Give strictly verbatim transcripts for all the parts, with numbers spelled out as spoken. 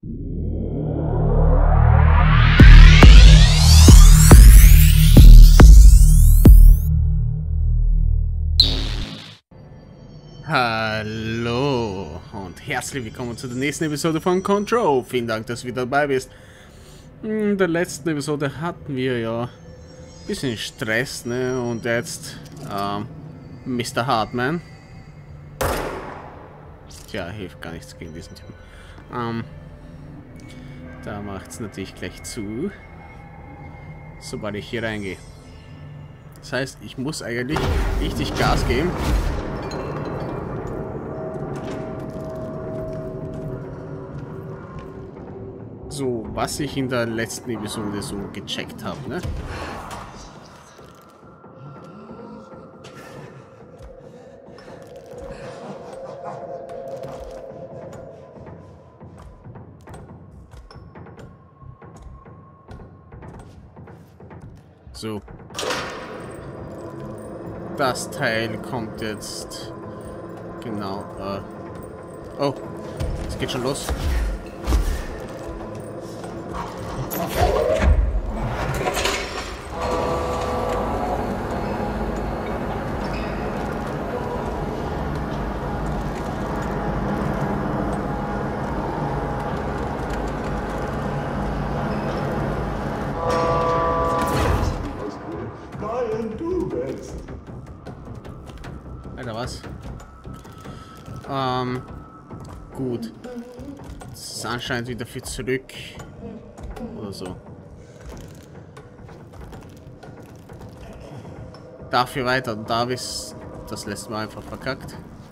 Hallo und herzlich willkommen zu der nächsten Episode von Control. Vielen Dank, dass du wieder dabei bist. In der letzten Episode hatten wir ja ein bisschen Stress, ne? Und jetzt ähm, Mister Hartman. Tja, hilft gar nichts gegen diesen Typen. Ähm, da macht es natürlich gleich zu, sobald ich hier reingehe. Das heißt, ich muss eigentlich richtig Gas geben. So, was ich in der letzten Episode so gecheckt habe, ne? So. Das Teil kommt jetzt genau. Äh oh, es geht schon los. Alter, was? Ähm, gut. Das ist anscheinend wieder viel zurück. Oder so. Dafür weiter. Und da ist das letzte Mal einfach verkackt.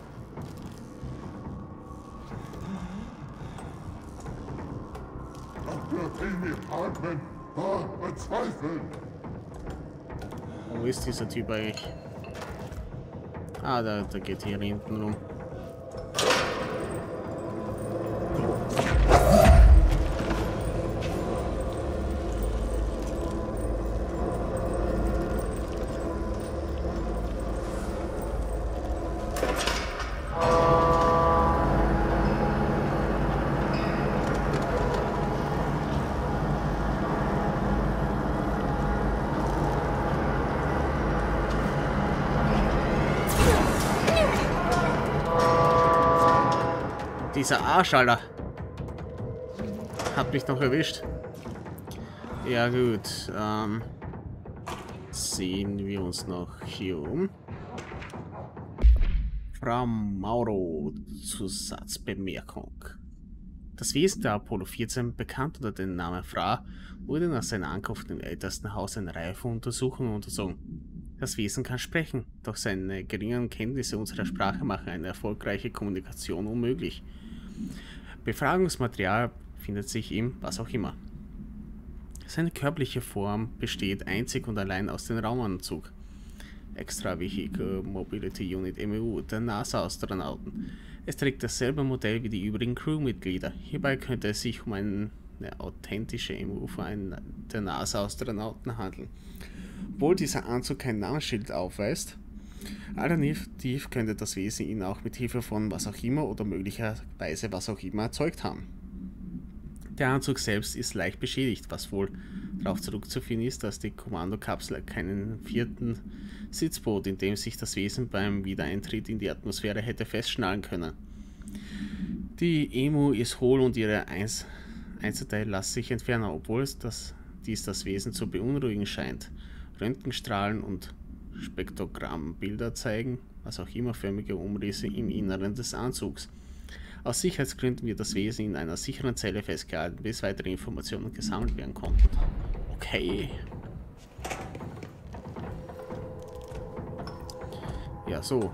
Wo ist dieser Typ eigentlich? Ah, da, da geht hier hinten rum. Dieser Arsch, Alter. Hat mich noch erwischt. Ja gut. Ähm, sehen wir uns noch hier um. Frau Mauro, Zusatzbemerkung. Das Wesen der Apollo vierzehn, bekannt unter dem Namen Fra, wurde nach seiner Ankunft im Elternhaus eine Reihe von Untersuchungen unterzogen. Das Wesen kann sprechen, doch seine geringen Kenntnisse unserer Sprache machen eine erfolgreiche Kommunikation unmöglich. Befragungsmaterial findet sich im was auch immer. Seine körperliche Form besteht einzig und allein aus dem Raumanzug. Extravehicle Mobility Unit M U der NASA-Astronauten. Es trägt dasselbe Modell wie die übrigen Crewmitglieder. Hierbei könnte es sich um eine authentische M U für einen der NASA-Astronauten handeln. Obwohl dieser Anzug kein Namensschild aufweist, alternativ könnte das Wesen ihn auch mit Hilfe von was auch immer oder möglicherweise was auch immer erzeugt haben. Der Anzug selbst ist leicht beschädigt, was wohl darauf zurückzuführen ist, dass die Kommandokapsel keinen vierten Sitz bot, in dem sich das Wesen beim Wiedereintritt in die Atmosphäre hätte festschnallen können. Die E M U ist hohl und ihre Einz Einzelteile lassen sich entfernen, obwohl es das, dies das Wesen zu beunruhigen scheint. Röntgenstrahlen und Spektrogrammbilder zeigen, was auch immer, förmige Umrisse im Inneren des Anzugs. Aus Sicherheitsgründen wird das Wesen in einer sicheren Zelle festgehalten, bis weitere Informationen gesammelt werden konnten. Okay. Ja, so.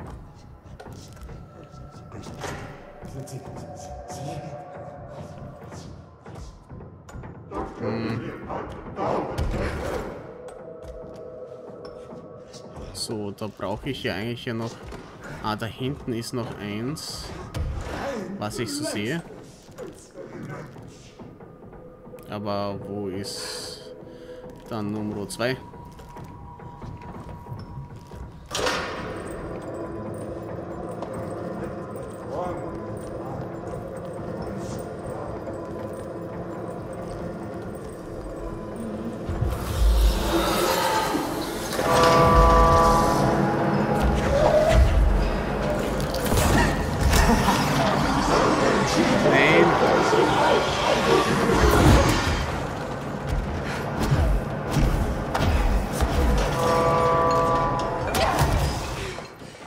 Hm. So, da brauche ich ja eigentlich ja noch... Ah, da hinten ist noch eins, was ich so sehe. Aber wo ist dann Nummer zwei?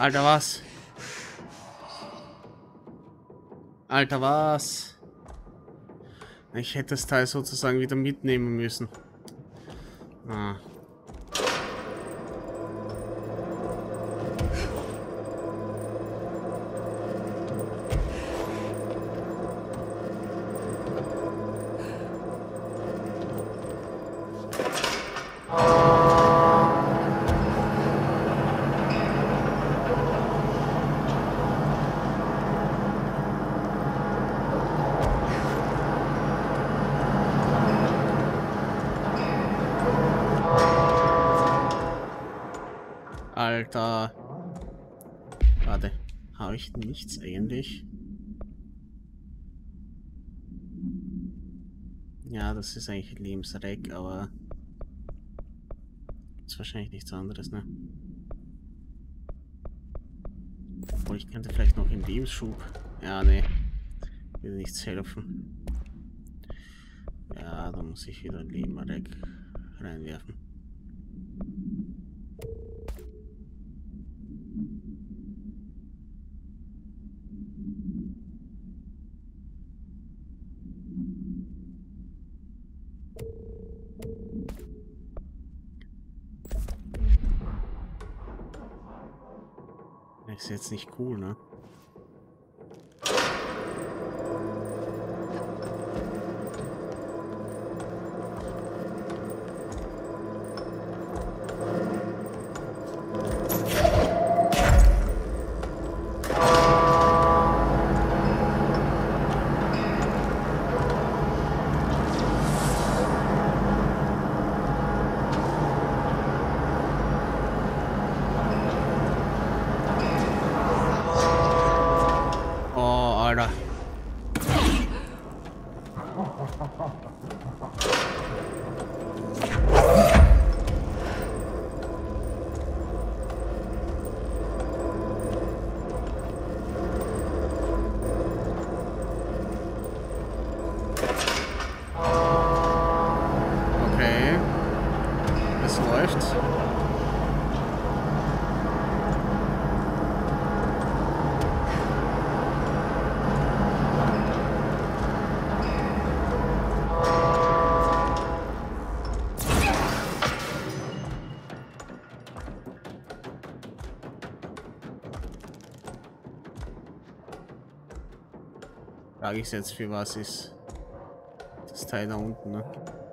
Alter, was? Alter, was? Ich hätte das Teil sozusagen wieder mitnehmen müssen. Ah. Alter. Warte. Habe ich nichts eigentlich? Ja, das ist eigentlich Lebensreck, aber ist wahrscheinlich nichts anderes, ne? Obwohl, ich könnte vielleicht noch in Lebensschub. Ja, ne. Will nichts helfen. Ja, da muss ich wieder Lebensreck reinwerfen. Ist jetzt nicht cool, ne? Frage ich jetzt, für was ist das Teil da unten, ne?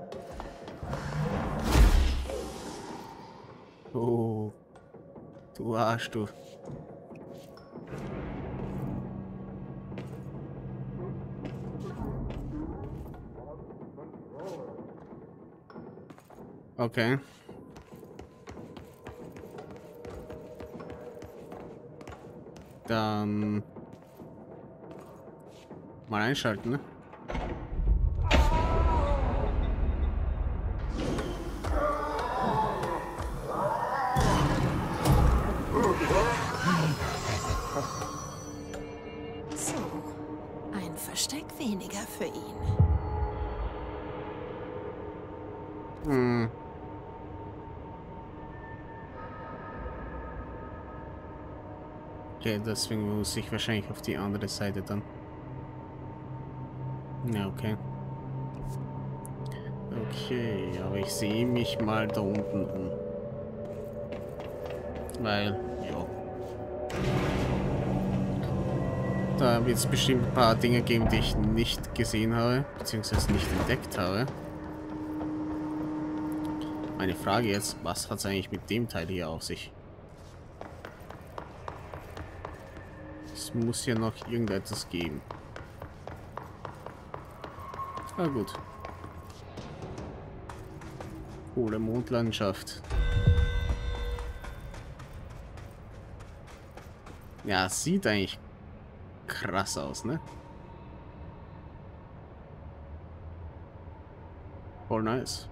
Oh, du Arsch, du. Okay. Dann mal einschalten, ne? So, ein Versteck weniger für ihn. Hm. Okay, deswegen muss ich wahrscheinlich auf die andere Seite dann. Ja, okay. Okay, aber ich sehe mich mal da unten um. Weil, ja. Da wird es bestimmt ein paar Dinge geben, die ich nicht gesehen habe, beziehungsweise nicht entdeckt habe. Meine Frage jetzt, was hat es eigentlich mit dem Teil hier auf sich? Es muss ja noch irgendetwas geben. Ah, gut. Coole Mondlandschaft. Ja, sieht eigentlich krass aus, ne? Voll nice.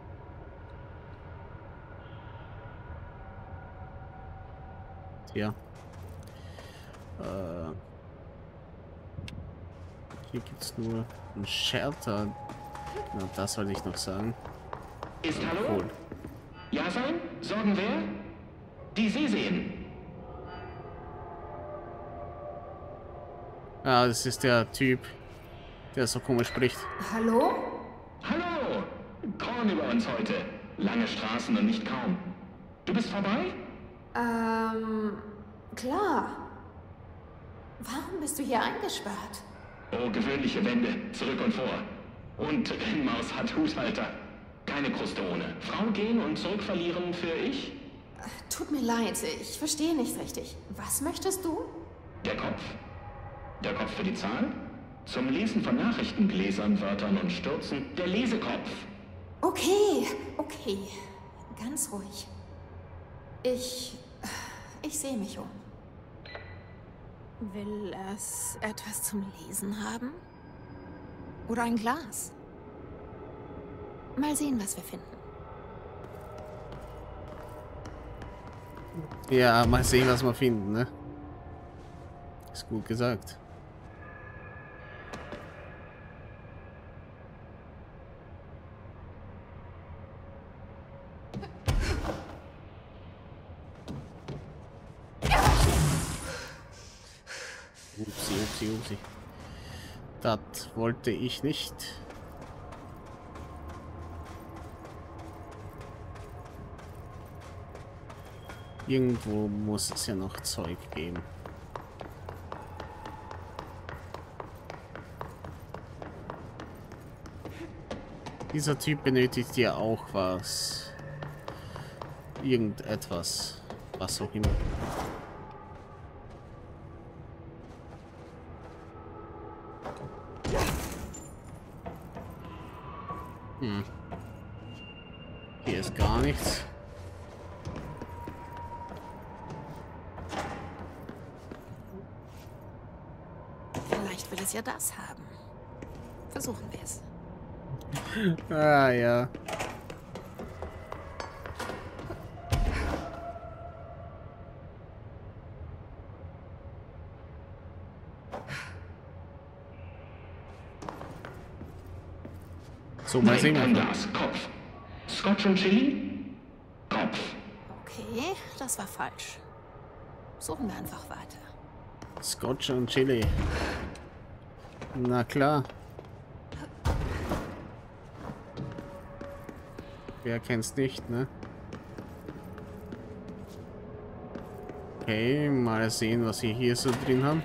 Tja. Äh, hier gibt es nur ein Shelter. Na, das wollte ich noch sagen. Ist hallo? Cool. Ja sein? Sorgen wer? Die See sehen. Ah, das ist der Typ, der so komisch spricht. Hallo? Hallo! Korn über uns heute. Lange Straßen und nicht kaum. Du bist vorbei? Ähm, klar. Warum bist du hier eingesperrt? Oh, gewöhnliche Wände. Zurück und vor. Und Rennmaus hat Huthalter. Keine Kruste ohne. Frau gehen und zurück verlieren für ich? Tut mir leid, ich verstehe nicht richtig. Was möchtest du? Der Kopf. Der Kopf für die Zahl? Zum Lesen von Nachrichtengläsern, Wörtern und Stürzen. Der Lesekopf. Okay, okay. Ganz ruhig. Ich... Ich sehe mich um. Will es etwas zum Lesen haben? Oder ein Glas? Mal sehen, was wir finden. Ja, mal sehen, was wir finden, ne? Ist gut gesagt. Upsi, upsi, upsi. Das wollte ich nicht. Irgendwo muss es ja noch Zeug geben. Dieser Typ benötigt ja auch was. Irgendetwas. Was auch immer. Hm. Hier ist gar nichts. Vielleicht will es ja das haben. Versuchen wir es. Ah, ja. So, mal sehen. Nein, kein Glas. Kopf. Scotch und Chili? Kopf. Okay, das war falsch. Suchen wir einfach weiter. Scotch und Chili. Na klar. Wer kennt's nicht, ne? Okay, mal sehen, was wir hier so drin haben.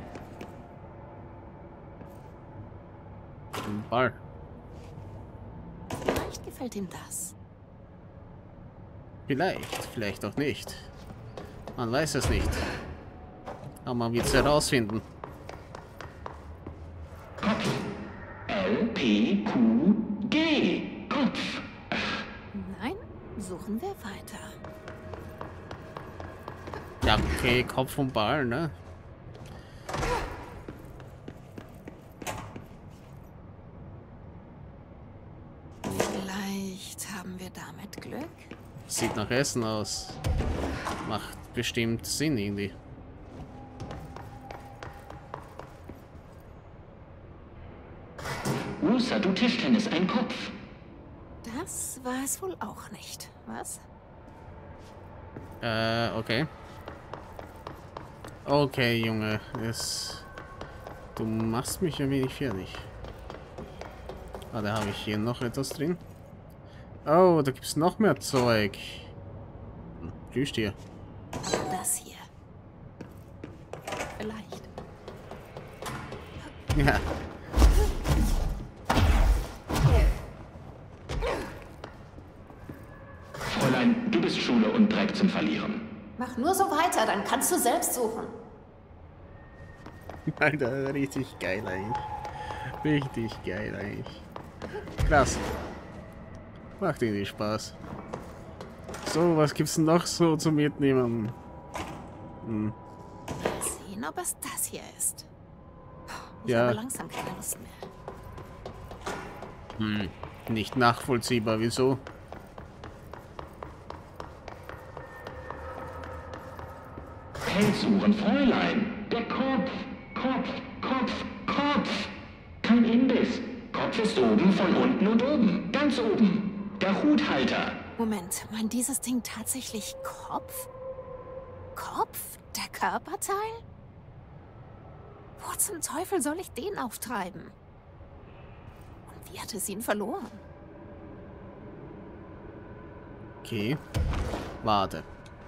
Ein Ball. Vielleicht gefällt ihm das. Vielleicht, vielleicht auch nicht. Man weiß es nicht. Aber man wird es herausfinden. Kopf. L, P, Q, G. Kopf. Nein, suchen wir weiter. Ja, okay, Kopf und Ball, ne? Vielleicht haben wir damit Glück. Sieht nach Essen aus. Macht bestimmt Sinn irgendwie. Musa, du Tischtennis, ein Kopf. Das war es wohl auch nicht, was? Äh, okay. Okay, Junge. Es... Du machst mich ein wenig fertig. Ah, da habe ich hier noch etwas drin. Oh, da gibt es noch mehr Zeug. Hm, Tschüss dir. Das hier. Vielleicht. Ja. Fräulein, du bist Schule und Dreck zum Verlieren. Mach nur so weiter, dann kannst du selbst suchen. Alter, richtig geil eigentlich. Richtig geil eigentlich. Klasse. Macht irgendwie Spaß. So, was gibt's denn noch so zum Mitnehmen? Hm. Mal sehen, ob es das hier ist. Ich Ja. habe langsam keine Lust mehr. Hm. Nicht nachvollziehbar, wieso? Feldsuchen, Fräulein. Der Kopf. Kopf, Kopf, Kopf. Kein Imbiss. Kopf ist oben, von unten und oben. Ganz oben. Der Huthalter. Moment, meint dieses Ding tatsächlich Kopf? Kopf? Der Körperteil? Wo zum Teufel soll ich den auftreiben? Und wie hat es ihn verloren? Okay. Warte.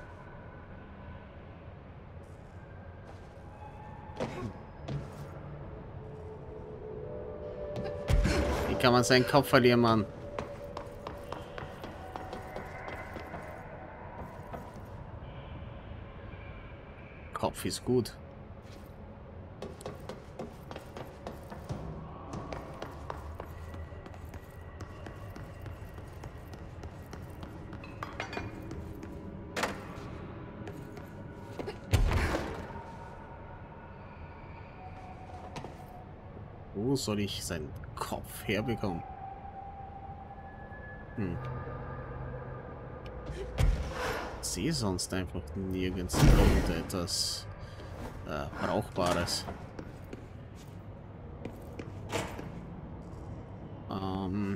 Wie kann man seinen Kopf verlieren, Mann? Kopf ist gut. Wo soll ich seinen Kopf herbekommen? Hm. Ich sehe sonst einfach nirgends irgendetwas äh, Brauchbares. Ähm.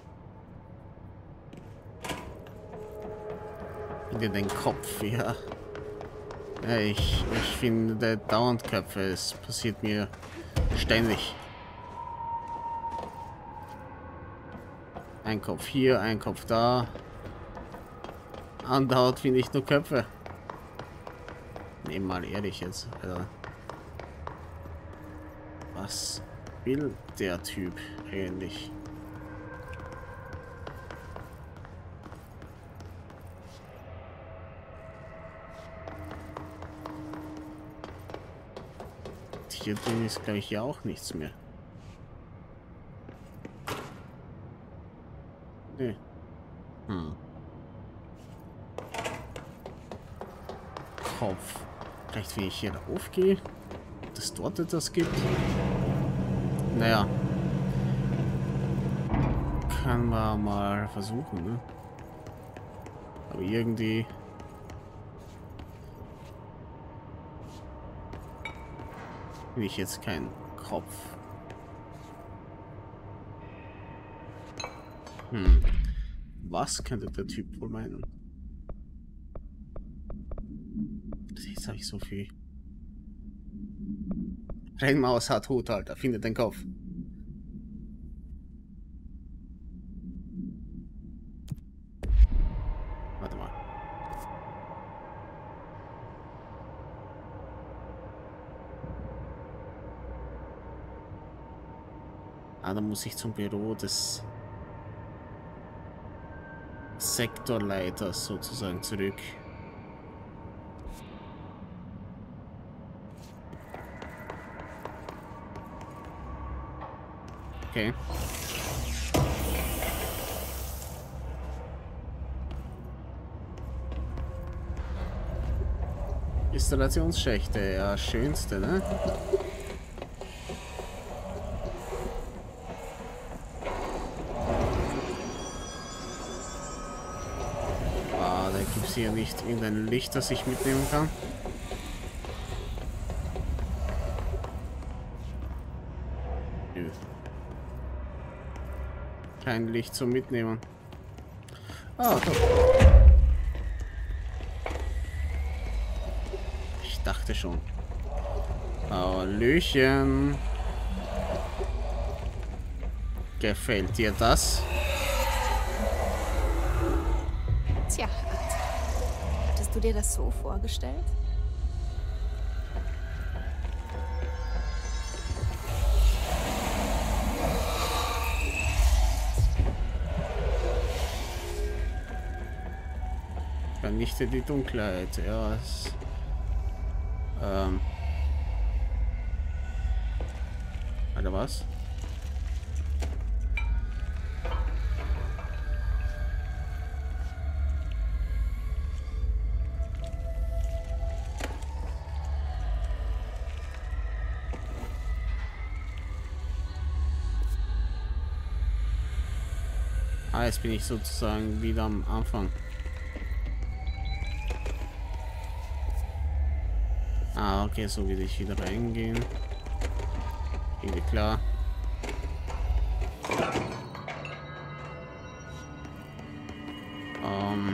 Finde den Kopf, ja. ja ich, ich finde dauernd Köpfe. Es passiert mir ständig. Ein Kopf hier, ein Kopf da. Andauert finde ich nur Köpfe. Nehmen mal ehrlich jetzt, Alter. Was will der Typ eigentlich? Hier drin ist, glaube ich, ja auch nichts mehr. Nee. Hm. Kopf. Vielleicht, wenn ich hier aufgehe, dass dort etwas gibt. Naja. Kann man mal versuchen, ne? Aber irgendwie... will ich jetzt keinen Kopf. Hm. Was könnte der Typ wohl meinen? Jetzt habe ich so viel. Rennmaus hat Hut, Alter. Findet den Kopf. Warte mal. Ah, da muss ich zum Büro des Sektorleiters sozusagen zurück. Okay. Installationsschächte, ja, schönste, ne? Ah, da gibt es hier nicht irgendein Licht, das ich mitnehmen kann. Nö. Kein Licht zum Mitnehmen. Ah, doch. Ich dachte schon. Hallöchen. Gefällt dir das? Tja, hattest du dir das so vorgestellt? Vernichte die Dunkelheit. Ja, es, ähm. Alter, was? Ah, jetzt bin ich sozusagen wieder am Anfang. Ah, okay, so will ich wieder reingehen. Irgendwie klar. Ähm.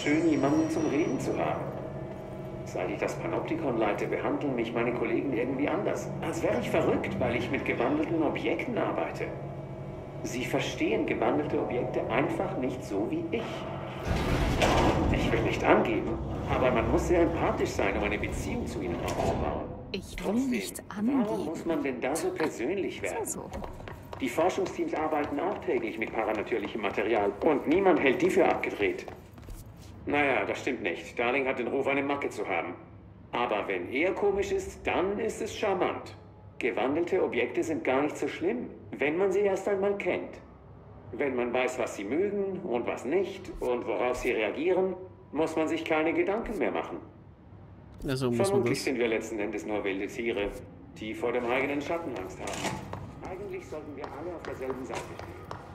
schön, jemanden zum Reden zu haben. Seit ich das Panoptikon leite, behandeln mich meine Kollegen irgendwie anders. Als wäre ich verrückt, weil ich mit gewandelten Objekten arbeite. Sie verstehen gewandelte Objekte einfach nicht so wie ich. Ich will nicht angeben, aber man muss sehr empathisch sein, um eine Beziehung zu ihnen aufzubauen. Ich will Trotzdem, nicht warum angeben. muss man denn da so persönlich werden? So. Die Forschungsteams arbeiten auch täglich mit paranatürlichem Material und niemand hält die für abgedreht. Naja, das stimmt nicht. Darling hat den Ruf, eine Macke zu haben. Aber wenn er komisch ist, dann ist es charmant. Gewandelte Objekte sind gar nicht so schlimm, wenn man sie erst einmal kennt. Wenn man weiß, was sie mögen und was nicht und worauf sie reagieren, muss man sich keine Gedanken mehr machen. Also muss man Vermutlich das. sind wir letzten Endes nur wilde Tiere, die vor dem eigenen Schatten Angst haben. Eigentlich sollten wir alle auf derselben Seite stehen.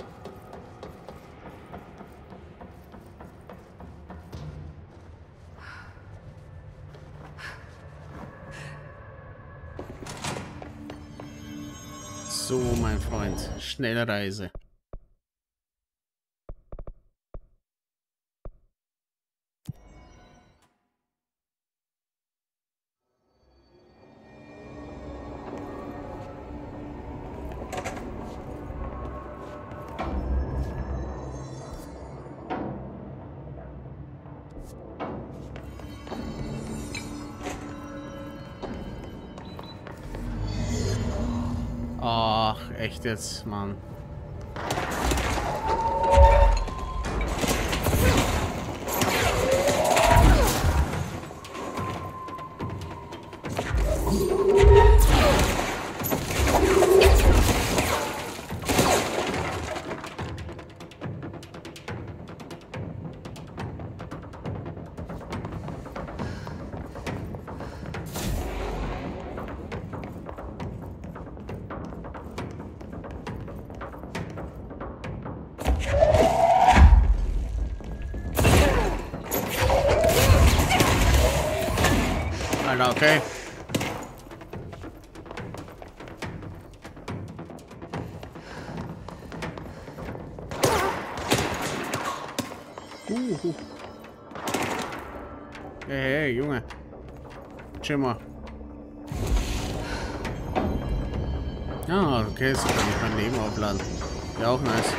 So, mein Freund, schnelle Reise. Ach, echt jetzt, Mann. Alter, okay. Uh, uh. Hey, hey, Junge. Chill mal. Ah, okay, so kann ich mein Leben aufladen. Ja, auch nice.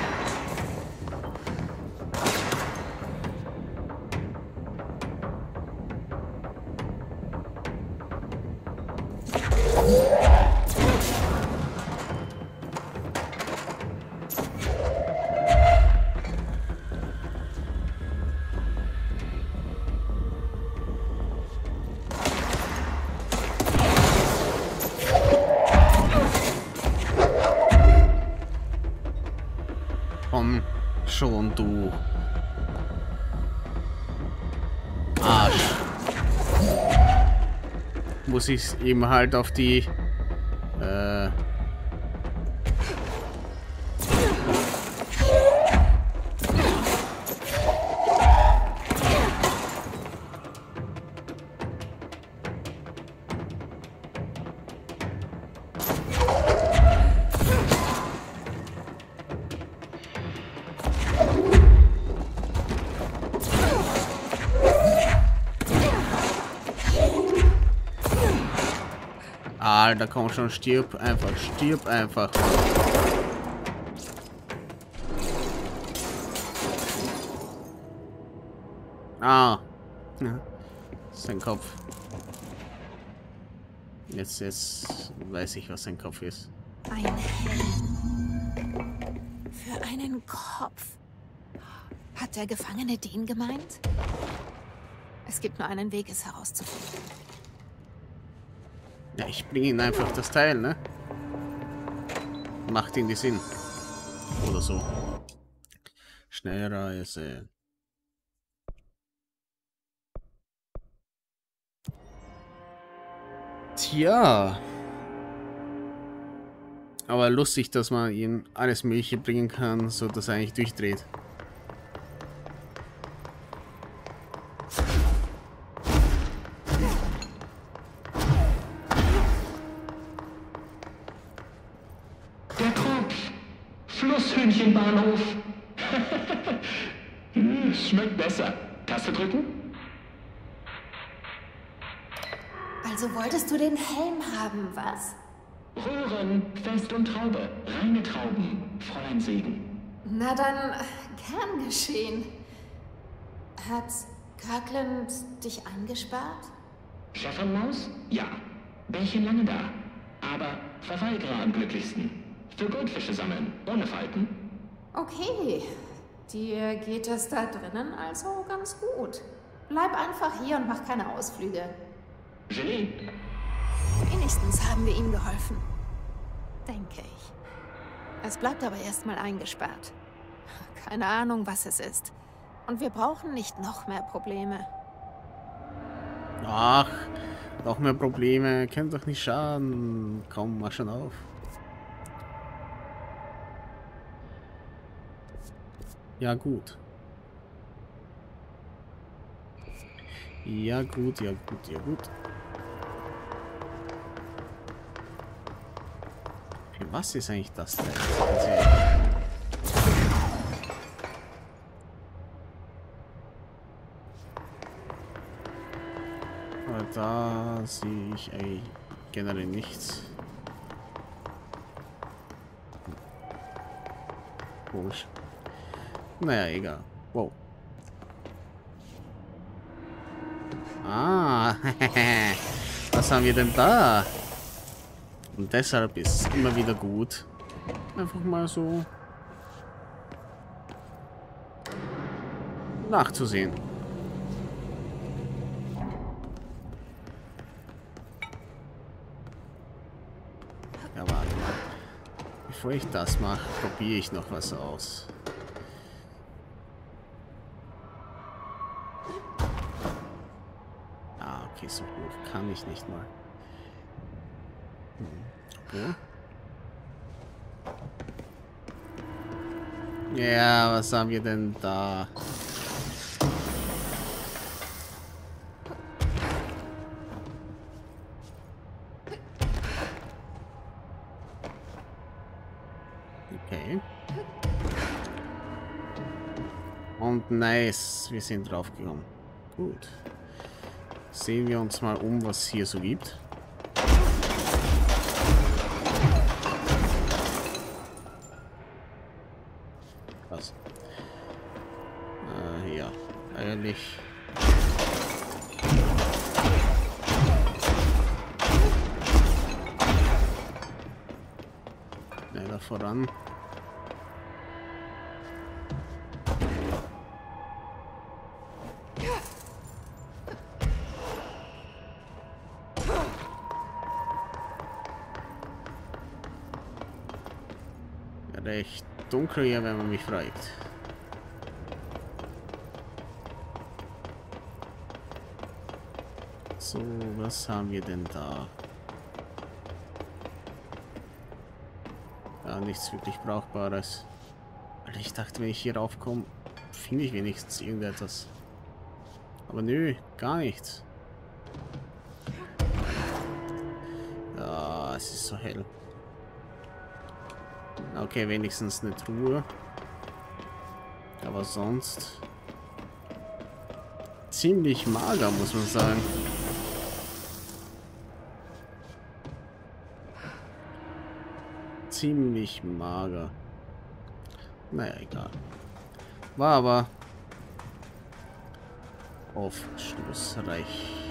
Komm schon, du Arsch. Muss ich eben halt auf die äh Alter, komm schon, stirb einfach, stirb einfach. Ah. Ja. Sein Kopf. Jetzt, jetzt weiß ich, was sein Kopf ist. Ein Helm. Für einen Kopf. Hat der Gefangene den gemeint? Es gibt nur einen Weg, es herauszufinden. Ja, ich bringe ihm einfach das Teil, ne? Macht ihn die Sinn. Oder so. Schnellreise. Tja. Aber lustig, dass man ihm alles Mögliche bringen kann, so dass er eigentlich durchdreht. Flusshühnchenbahnhof. Hm, schmeckt besser. Taste drücken? Also wolltest du den Helm haben, was? Röhren, Fest und Traube. Reine Trauben. Fräulein Segen. Na dann, gern geschehen. Hat Kirkland dich eingesperrt? Schäfermaus? Ja. Bärchen lange da. Aber Verweigerer am glücklichsten. Für Goldfische sammeln, ohne Falten. Okay. Dir geht es da drinnen also ganz gut. Bleib einfach hier und mach keine Ausflüge. Gelee. Wenigstens haben wir ihm geholfen. Denke ich. Es bleibt aber erstmal eingesperrt. Keine Ahnung, was es ist. Und wir brauchen nicht noch mehr Probleme. Ach, noch mehr Probleme. Kennt doch nicht schaden. Komm, mach schon auf. Ja, gut. Ja, gut, ja, gut, ja, gut. Für was ist eigentlich das denn? Aber da sehe ich eigentlich generell nichts. Komisch. Naja, egal. Wow. Ah, was haben wir denn da? Und deshalb ist es immer wieder gut, einfach mal so nachzusehen. Ja, warte mal. Bevor ich das mache, probiere ich noch was aus. Okay, so gut kann ich nicht mal. Hm. Okay. Ja, was haben wir denn da? Okay. Und nice, wir sind draufgekommen. Gut. Sehen wir uns mal um, was es hier so gibt. Was? Äh, ja, eigentlich. Schneller voran. Recht dunkel hier, wenn man mich fragt. So, was haben wir denn da? Ja, nichts wirklich Brauchbares. Weil ich dachte, wenn ich hier raufkomme, finde ich wenigstens irgendetwas. Aber nö, gar nichts. Ja, es ist so hell. Okay, wenigstens eine Truhe. Aber sonst ziemlich mager, muss man sagen. Ziemlich mager. Naja, egal. War aber aufschlussreich.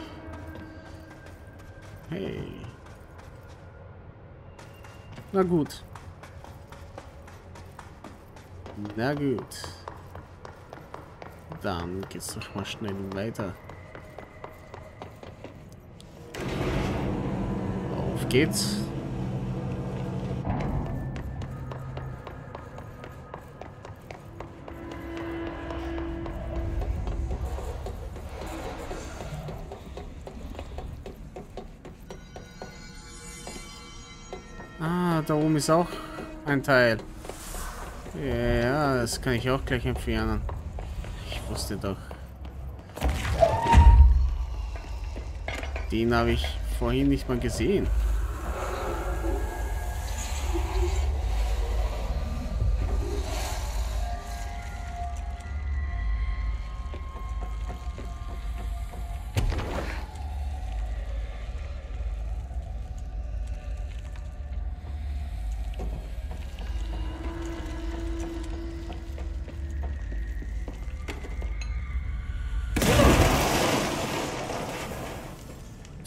Hey. Na gut. Na gut. Dann geht's doch mal schnell weiter. Auf geht's. Ah, da oben ist auch ein Teil. Ja, das kann ich auch gleich entfernen. Ich wusste doch. Den habe ich vorhin nicht mal gesehen.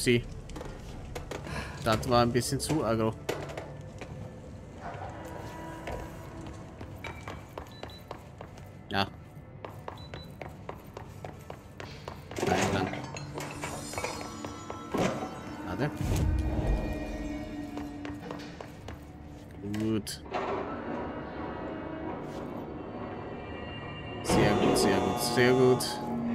Upsi. Das war ein bisschen zu aggro. Ja. Nein, lang. Warte. Gut. Sehr gut, sehr gut, sehr gut.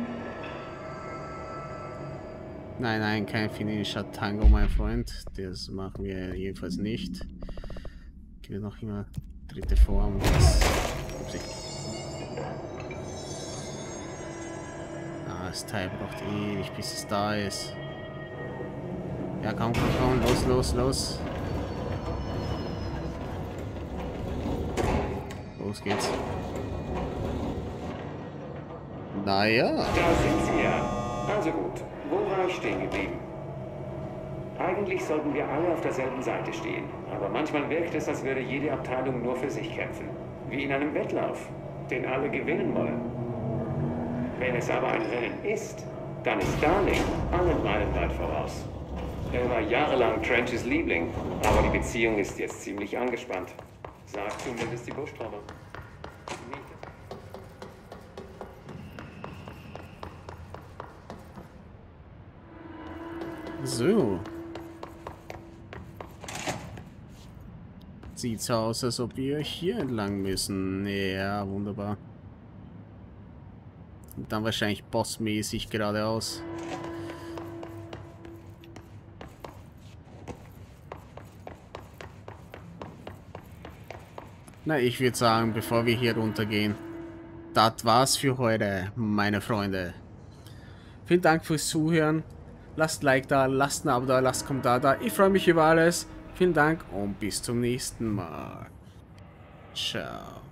Nein, nein, kein finnischer Tango, mein Freund. Das machen wir jedenfalls nicht. Gibt es noch immer dritte Form. Das, upsie. Ah, das Teil braucht ewig, bis es da ist. Ja, komm, komm, komm, los, los, los. Los geht's. Naja. Da sind sie ja. Also gut. Wo war ich stehen geblieben? Eigentlich sollten wir alle auf derselben Seite stehen. Aber manchmal wirkt es, als würde jede Abteilung nur für sich kämpfen. Wie in einem Wettlauf, den alle gewinnen wollen. Wenn es aber ein Rennen ist, dann ist Darling allen meilenweit voraus. Er war jahrelang Trench's Liebling, aber die Beziehung ist jetzt ziemlich angespannt. Sagt zumindest die Buschtrommel. So. Sieht so aus, als ob wir hier entlang müssen. Ja, wunderbar. Und dann wahrscheinlich bossmäßig geradeaus. Na, ich würde sagen, bevor wir hier runtergehen, das war's für heute, meine Freunde. Vielen Dank fürs Zuhören. Lasst ein Like da, lasst ein Abo da, lasst ein Kommentar da. Ich freue mich über alles. Vielen Dank und bis zum nächsten Mal. Ciao.